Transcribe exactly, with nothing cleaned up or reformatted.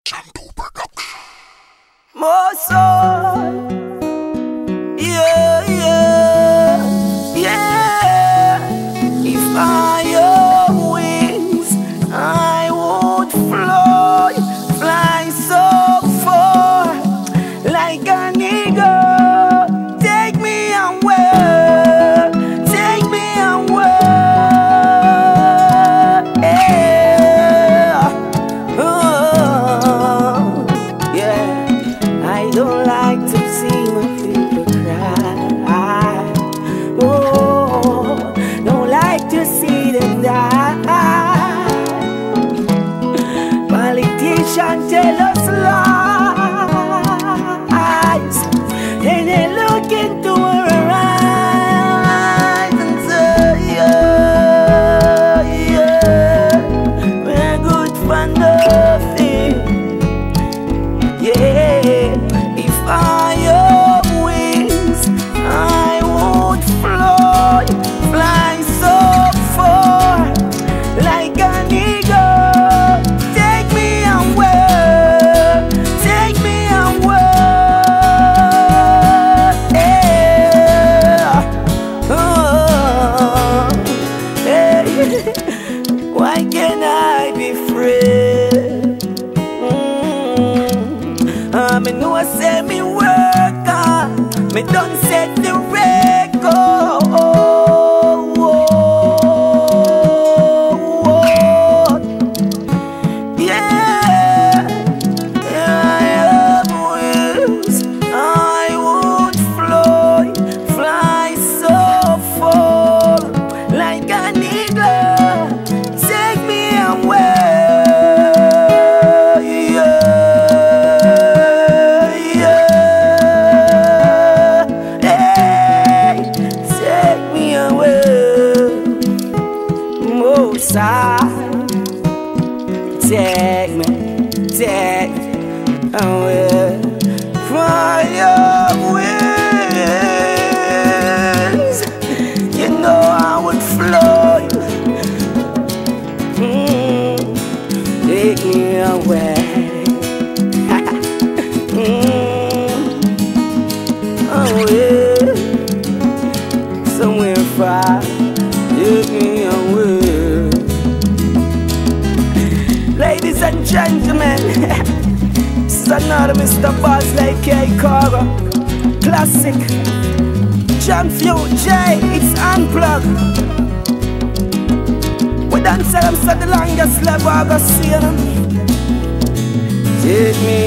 Jam two production. More soul. Yeah, yeah, yeah. If I had wings, I would fly, fly so far, like an eagle. Take me away, take me away. Yeah. Oh, yeah. I don't like to see my people cry. Oh, don't like to see them die. Politicians tell us lies, and they look into our eyes and say, yeah, yeah, we're good for nothing. Yeah, if I had wings, I would fly, fly so far, like an eagle. Take me away, take me away. Yeah. Oh, hey. Why can't I be free? I me know I say me work hard, me done set the record. Oh, oh, oh. Yeah, I have wings, I would fly, fly so far, like an eagle. Take me away. Take me, take me away from your wings. You know I would fly. Mm, take me away. mm, away, somewhere far. Take me away. Ladies and gentlemen, this is another Mister Boss like K H A G O classic. Jam two J, it's unplugged. We done sell them so the longest level I go see them. Take me